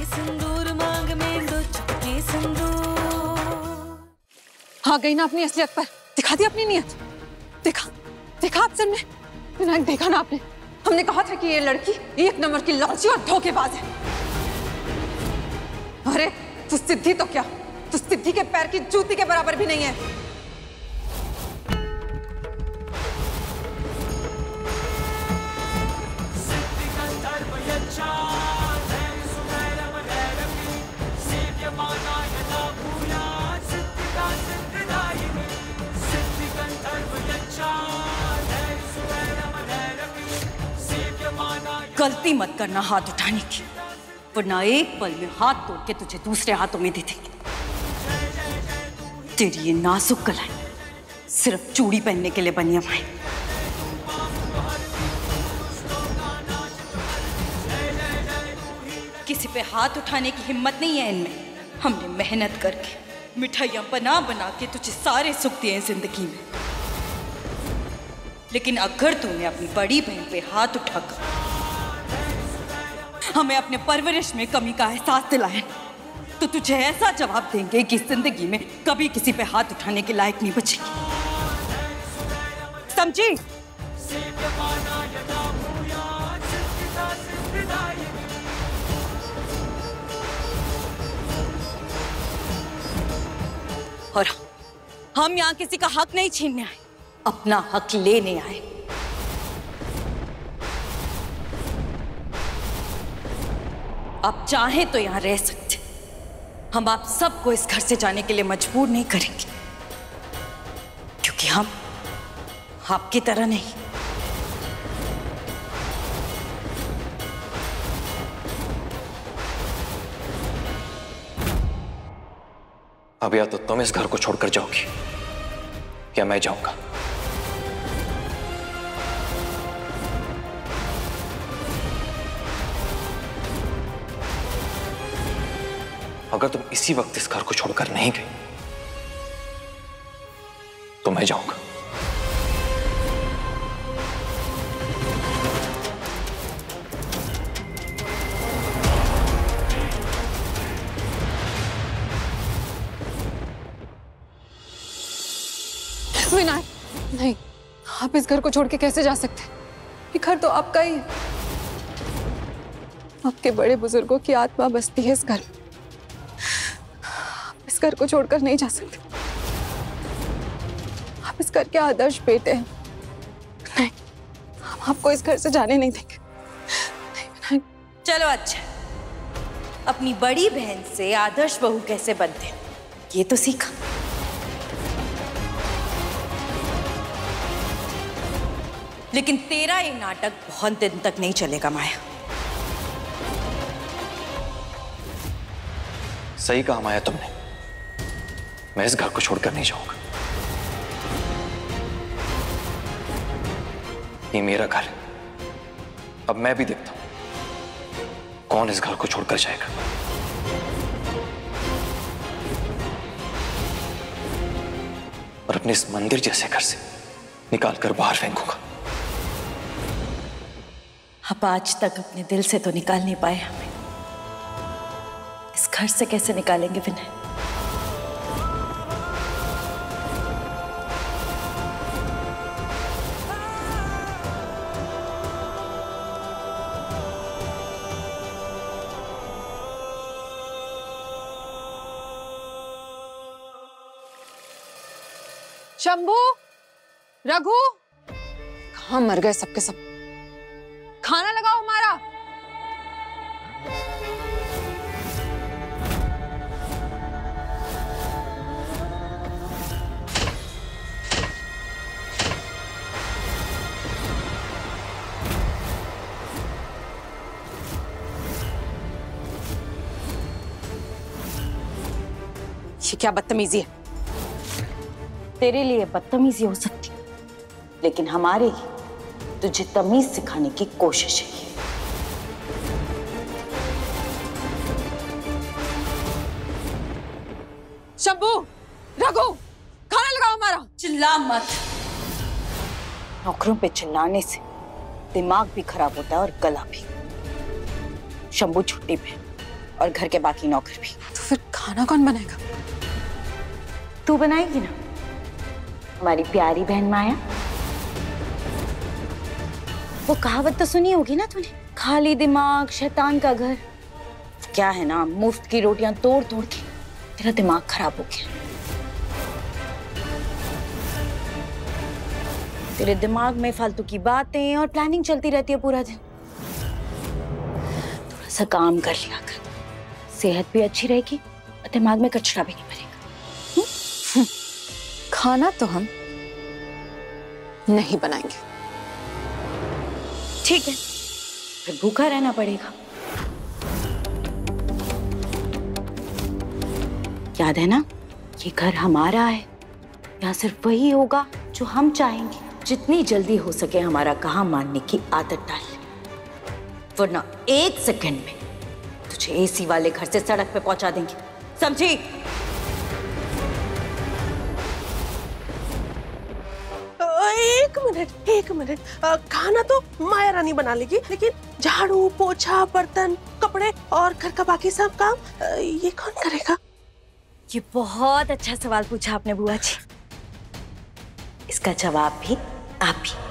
सिंदूर मांग में दो चुटके सिंदूर। हाँ गई ना अपनी असलियत पर, दिखा दी अपनी नीयत। देखा देखा आप सबने, विनायक देखा ना आपने, हमने कहा था कि ये लड़की एक नंबर की लालची और धोखेबाज है। अरे तू सिद्धि तो क्या, तू सिद्धि के पैर की जूती के बराबर भी नहीं है। गलती मत करना हाथ उठाने की, वरना एक पल में हाथ तोड़ के तुझे दूसरे हाथों में दे देंगे। तेरी ये नाजुक कलाई सिर्फ चूड़ी पहनने के लिए बनी है भाई। किसी पे हाथ उठाने की हिम्मत नहीं है इनमें। हमने मेहनत करके मिठाइयां बना बना के तुझे सारे सुख दिए हैं जिंदगी में, लेकिन अगर तूने अपनी बड़ी बहन पे हाथ उठाकर हमें अपने परवरिश में कमी का एहसास दिलाया तो तुझे ऐसा जवाब देंगे कि जिंदगी में कभी किसी पे हाथ उठाने के लायक नहीं बचेगी, समझी? और हम यहाँ किसी का हक नहीं छीनने आए, अपना हक लेने आए। आप चाहें तो यहां रह सकते, हम आप सबको इस घर से जाने के लिए मजबूर नहीं करेंगे, क्योंकि हम आपकी तरह नहीं। अब या तो तुम इस घर को छोड़कर जाओगी या मैं जाऊंगा। अगर तुम इसी वक्त इस घर को छोड़कर नहीं गई तो मैं जाऊंगा। विनायक नहीं, आप इस घर को छोड़ के कैसे जा सकते? ये घर तो आपका ही है। आपके बड़े बुजुर्गों की आत्मा बसती है इस घर में। आप इस घर को छोड़कर नहीं जा सकते। आप इस घर के आदर्श बेटे हैं। नहीं, हम आपको इस घर से जाने नहीं देंगे। नहीं विनायक। चलो अच्छा, अपनी बड़ी बहन से आदर्श बहू कैसे बनते हैं ये तो सीखा। लेकिन तेरा ये नाटक बहुत दिन तक नहीं चलेगा माया। सही कहा माया तुमने, मैं इस घर को छोड़कर नहीं जाऊंगा। ये मेरा घर है, अब मैं भी देखता हूं कौन इस घर को छोड़कर जाएगा। और अपने इस मंदिर जैसे घर से निकालकर बाहर फेंकूंगा। आप आज तक अपने दिल से तो निकाल नहीं पाए हमें, इस घर से कैसे निकालेंगे विनय? शंभू, रघु, कहाँ मर गए सबके सब? खाना लगाओ हमारा। ये क्या बदतमीजी है? तेरे लिए बदतमीजी हो सकती, लेकिन हमारे लिए तुझे तमीज सिखाने की कोशिश है। शंभू, रघु, खाना लगाओ हमारा। चिल्ला मत। नौकरों पे चिल्लाने से दिमाग भी खराब होता है और गला भी। शंभू छुट्टी पे, और घर के बाकी नौकर भी। तो फिर खाना कौन बनाएगा? तू बनाएगी ना, हमारी प्यारी बहन माया। वो कहावत तो सुनी होगी ना तूने, खाली दिमाग शैतान का घर। क्या है ना, मुफ्त की रोटियां तोड़ तोड़ के तेरा दिमाग खराब हो गया। तेरे दिमाग में फालतू की बातें और प्लानिंग चलती रहती है पूरा दिन। थोड़ा सा काम कर लिया कर, सेहत भी अच्छी रहेगी और दिमाग में कचरा भी नहीं भरेगा। खाना तो हम नहीं बनाएंगे। ठीक है, फिर भूखा रहना पड़ेगा। याद है ना, ये घर हमारा है। यहाँ सिर्फ वही होगा जो हम चाहेंगे। जितनी जल्दी हो सके हमारा कहा मानने की आदत डाल, वरना 1 सेकंड में तुझे एसी वाले घर से सड़क पे पहुंचा देंगे, समझी? एक मिनट, खाना तो माया रानी बना लेगी, लेकिन झाड़ू पोछा बर्तन कपड़े और घर का बाकी सब काम ये कौन करेगा? ये बहुत अच्छा सवाल पूछा आपने बुआ जी। इसका जवाब भी आप ही।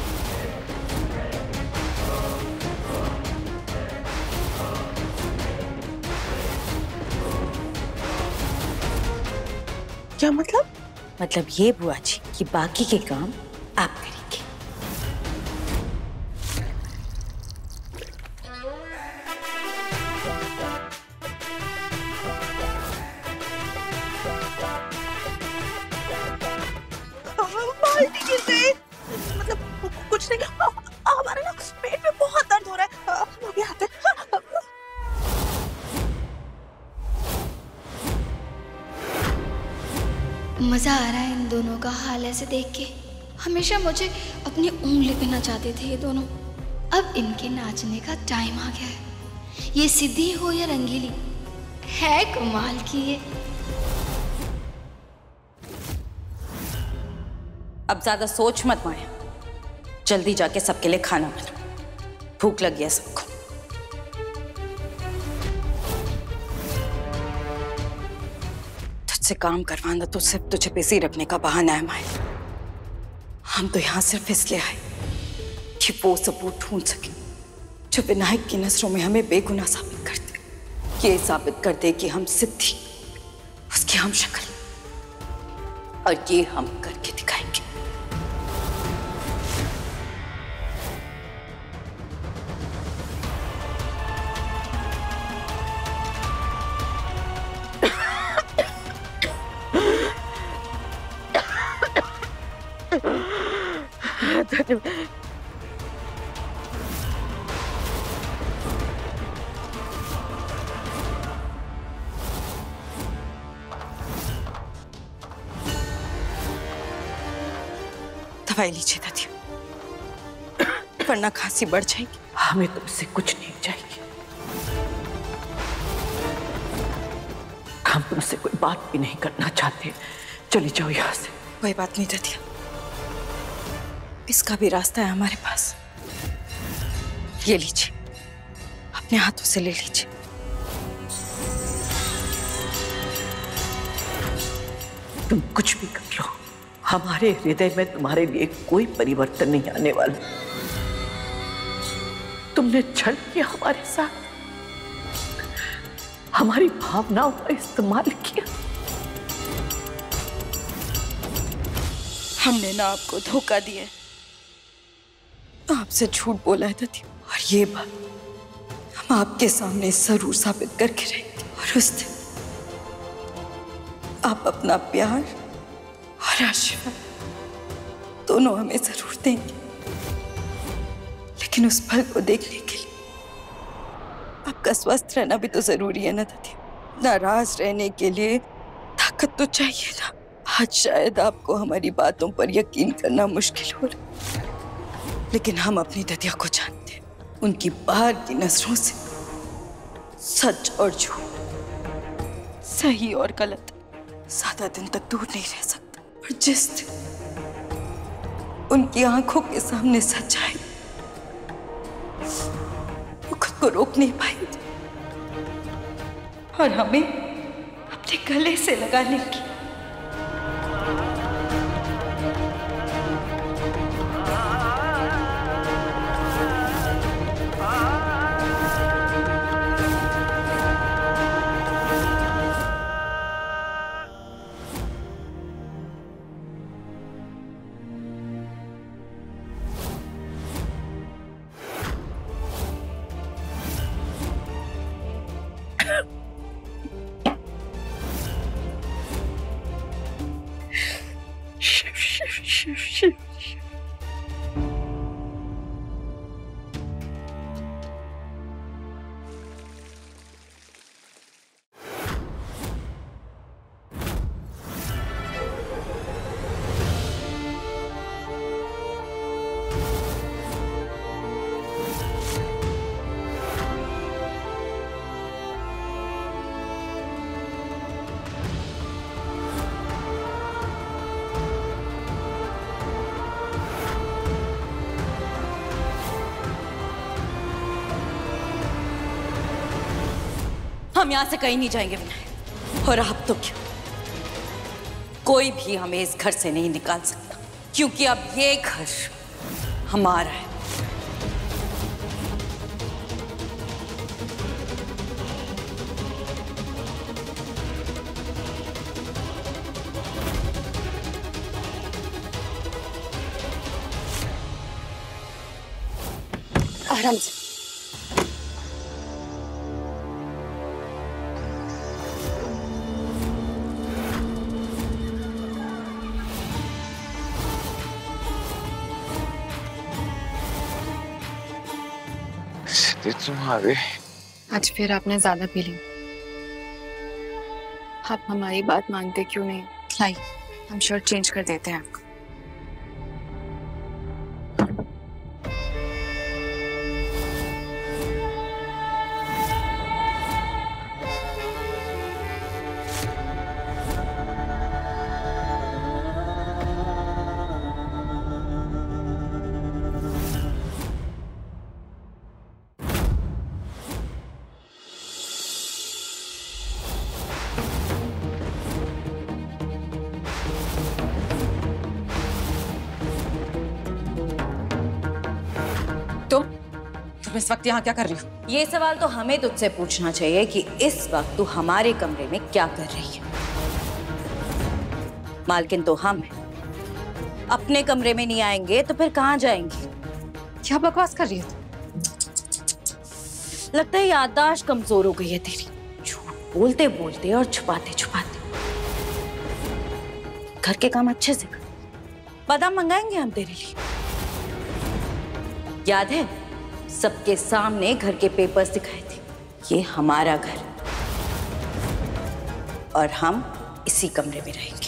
क्या मतलब? मतलब ये बुआ जी कि बाकी के काम आप करेंगे। बाल्टी गिर गई। मतलब कुछ नहीं, हमारे ना पेट में बहुत दर्द हो रहा है, हम अभी आते हैं। मज़ा आ रहा है इन दोनों का हाल ऐसे देख के। हमेशा मुझे अपनी उंगली पे नचाते थे ये दोनों, अब इनके नाचने का टाइम आ गया है। ये सिद्धि हो या रंगीली, है कमाल की ये। अब ज्यादा सोच मत माया, जल्दी जाके सबके लिए खाना बना, भूख लगी है सबको। तुझसे काम करवाना तो सिर्फ तुझे बिजी रखने का बहाना है माया। हम तो यहाँ सिर्फ इसलिए आए कि वो सबूत ढूंढ सके जो विनायक की नजरों में हमें बेगुनाह साबित कर दे। ये साबित कर दे कि हम सिद्धि उसकी हम शक्ल, और ये हम करके दिखाएंगे। दवाई लीजिए दादी, वरना खांसी बढ़ जाएगी। हमें तुमसे कुछ नहीं चाहिए, हम तुमसे कोई बात भी नहीं करना चाहते। चली जाओ यहाँ से। कोई बात नहीं दादी, इसका भी रास्ता है हमारे पास। ये लीजिए, अपने हाथों से ले लीजिए। तुम कुछ भी कर लो, हमारे हृदय में तुम्हारे लिए कोई परिवर्तन नहीं आने वाला। तुमने छल किया हमारे साथ, हमारी भावनाओं का इस्तेमाल किया। हमने ना आपको धोखा दिया, आपसे झूठ बोला है दादी, और ये बात हम आपके सामने जरूर साबित करके रहेंगे। और उस दिन आप अपना प्यार और आशीर्वाद दोनों हमें जरूर देंगे। लेकिन उस पल को देखने के लिए आपका स्वस्थ रहना भी तो जरूरी है ना दादी। नाराज रहने के लिए ताकत तो चाहिए ना। आज शायद आपको हमारी बातों पर यकीन करना मुश्किल हो रहा, लेकिन हम अपनी ददिया को जानते हैं। उनकी बाहर की नजरों से सच और झूठ, सही और गलत ज्यादा दिन तक दूर नहीं रह सकता। और जिस दिन उनकी आंखों के सामने सच आए, वो खुद को रोक नहीं पाएंगे। और हमें अपने गले से लगा लेंगी। हम यहां से कहीं नहीं जाएंगे विनायक, और अब तो क्या, कोई भी हमें इस घर से नहीं निकाल सकता, क्योंकि अब ये घर हमारा है। आराम से। तुम्हारे आज फिर आपने ज्यादा पी ली। आप हमारी बात मानते क्यों नहीं? लाई, हम शर्ट चेंज कर देते हैं आपको। तुम इस वक्त यहाँ क्या कर रही हो? ये सवाल तो हमें तुझसे पूछना चाहिए कि इस वक्त तू हमारे कमरे में क्या कर रही है। मालकिन तो हम हैं। अपने कमरे में नहीं आएंगे तो फिर कहाँ जाएंगे? क्या बकवास कर रही है? लगता है याददाश्त कमजोर हो गई है तेरी, झूठ बोलते बोलते और छुपाते छुपाते। घर के काम अच्छे से कर। बादाम मंगाएंगे हम तेरे लिए। याद है सबके सामने घर के पेपर्स दिखाए थे, ये हमारा घर और हम इसी कमरे में रहेंगे।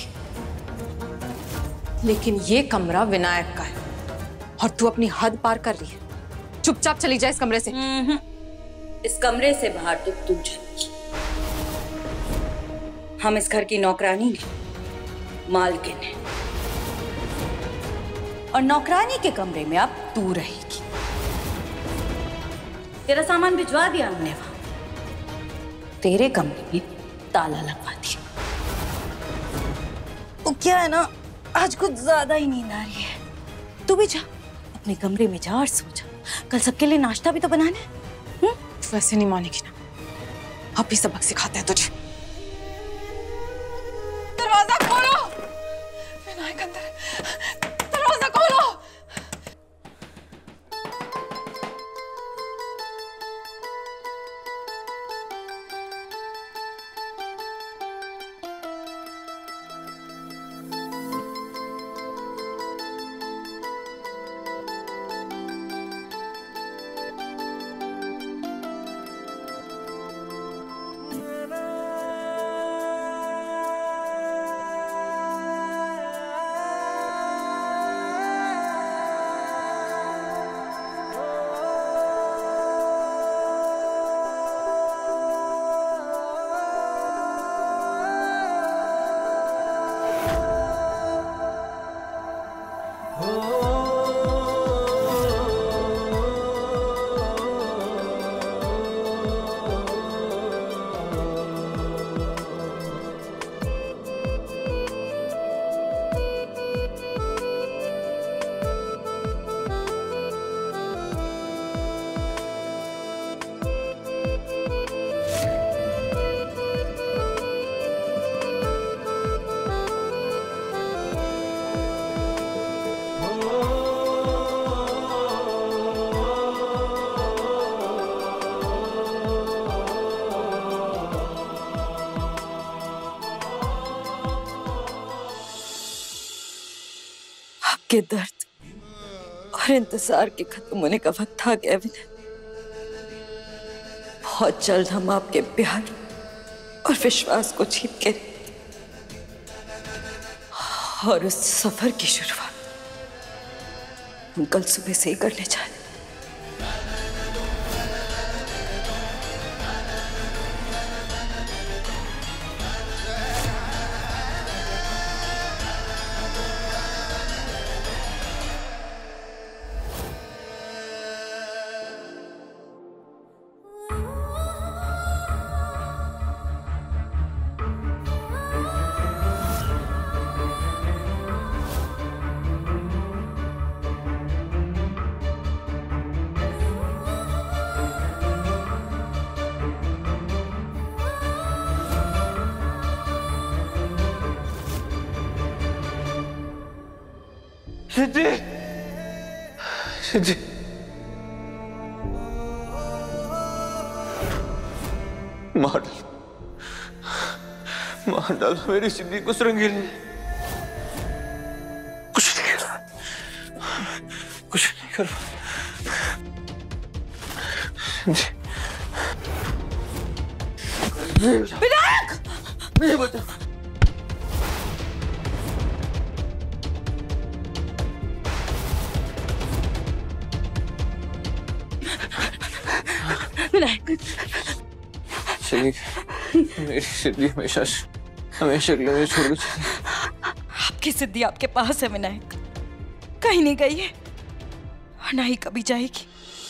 लेकिन ये कमरा विनायक का है और तू अपनी हद पार कर रही है। चुपचाप चली जाए इस कमरे से। इस कमरे से बाहर तो तू जाएगी। हम इस घर की नौकरानी नहीं, मालकिन है। और नौकरानी के कमरे में अब तू रहेगी। तेरा सामान भिजवा दिया हमने वहां, तेरे कमरे में ताला लगवा दिया। वो क्या है ना, आज कुछ ज्यादा ही नींद आ रही है। तू भी जा अपने कमरे में जा और सो जा। कल सबके लिए नाश्ता भी तो बनाना है। वैसे नहीं मानेगी ना, अब भी सबक सिखाते हैं तुझे। दरवाजा खोलो, विनायक अंदर है। दरवाजा खोलो। आपके दर्द और इंतजार के खत्म होने का वक्त आ गया विनय। बहुत जल्द हम आपके प्यार और विश्वास को जीत के और उस सफर की शुरुआत हम कल सुबह से ही करने जा रहे हैं। सिद्धि, सिद्धि, मार डाल मेरी सिद्धि को रंगीले। कुछ नहीं कर, कुछ नहीं कर। विनायक! नहीं बता। मेरी सिद्धि हमेशा के लिए छोड़ के चली। आपकी सिद्धि आपके पास है विनायक, कहीं नहीं गई है और ना ही कभी जाएगी।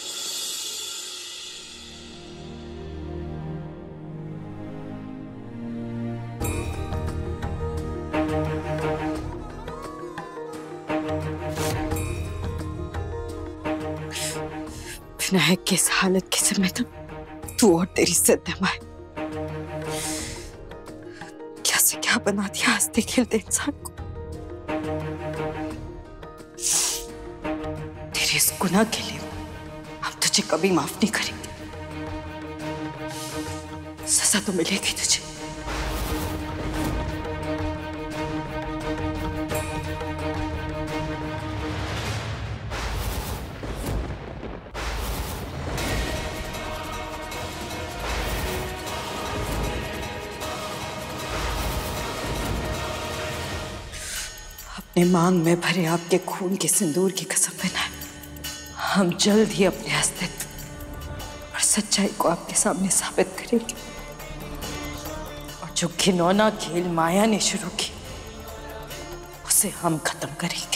विनायक की इस हालत के समय तू और तेरी सिद्धि माए कैसे क्या बना दिया हंसते खेलते इंसान को। तेरे इस गुनाह के लिए हम तुझे कभी माफ नहीं करेंगे। सजा तो मिलेगी तुझे। अपने मांग में भरे आपके खून के सिंदूर की कसम बनाए हम जल्द ही अपने अस्तित्व और सच्चाई को आपके सामने साबित करेंगे और जो घिनौना खेल माया ने शुरू की उसे हम खत्म करेंगे।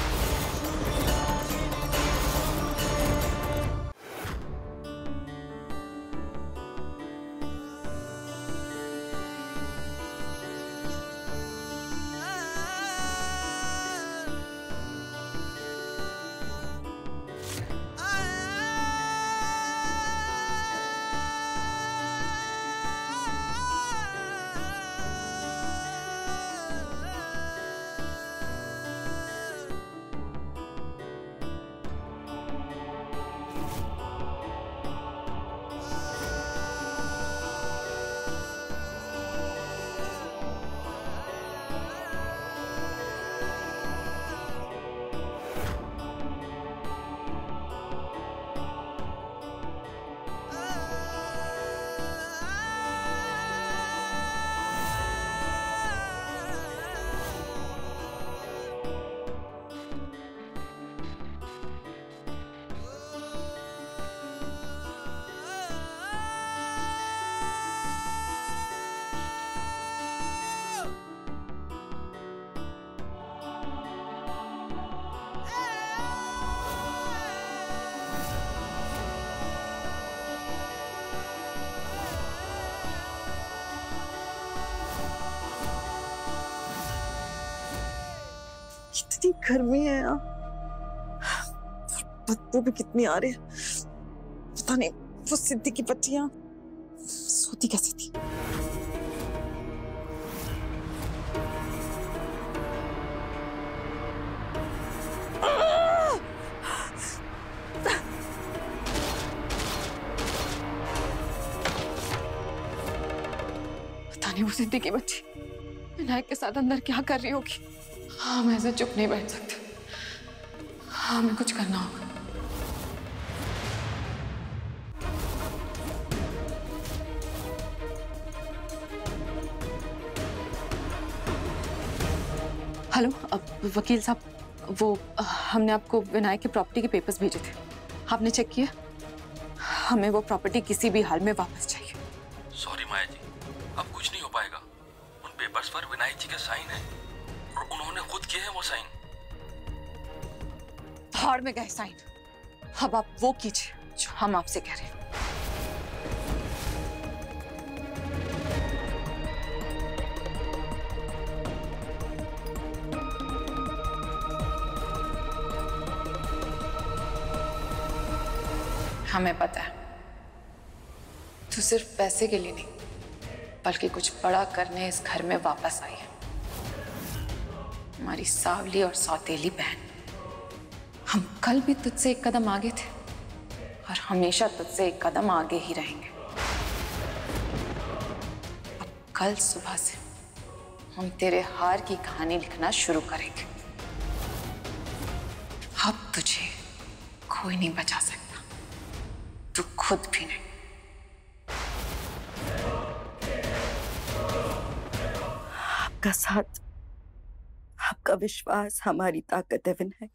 कितनी गर्मी है यहाँ, बदबू भी कितनी आ रही है। पता नहीं वो सिद्धि की बच्चियां सोती कैसी थी। पता नहीं वो सिद्धि की बच्ची विनायक के साथ अंदर क्या कर रही होगी। हम ऐसे चुप नहीं बैठ सकते। हमें कुछ करना होगा। हेलो, वकील साहब, वो हमने आपको विनायक की प्रॉपर्टी के पेपर्स भेजे थे, आपने चेक किया? हमें वो प्रॉपर्टी किसी भी हाल में वापस चाहिए। सॉरी माया जी, अब कुछ नहीं हो पाएगा। उन पेपर्स पर विनायक जी का साइन है और उन्होंने खुद किए हैं वो साइन। भाड़ में गए साइन। अब आप वो कीजिए जो हम आपसे कह रहे हैं। हमें पता है तू सिर्फ पैसे के लिए नहीं बल्कि कुछ बड़ा करने इस घर में वापस आई है। हमारी सावली और सौतेली बहन, हम कल भी तुझसे एक कदम आगे थे और हमेशा तुझसे एक कदम आगे ही रहेंगे। अब कल सुबह से हम तेरे हार की कहानी लिखना शुरू करेंगे। अब तुझे कोई नहीं बचा सकता, तू खुद भी नहीं। आपका साथ, आपका विश्वास हमारी ताकत है विनायक।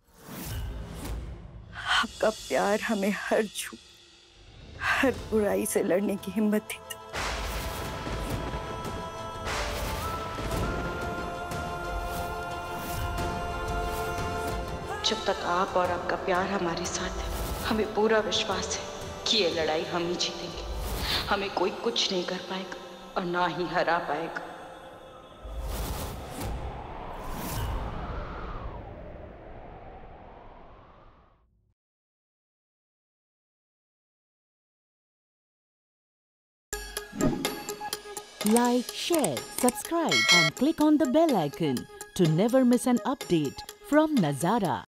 आपका प्यार हमें हर झूठ, हर बुराई से लड़ने की हिम्मत देता। जब तक आप और आपका प्यार हमारे साथ है, हमें पूरा विश्वास है कि ये लड़ाई हम ही जीतेंगे। हमें कोई कुछ नहीं कर पाएगा और ना ही हरा पाएगा। Like, share, subscribe and click on the bell icon to never miss an update from Nazara.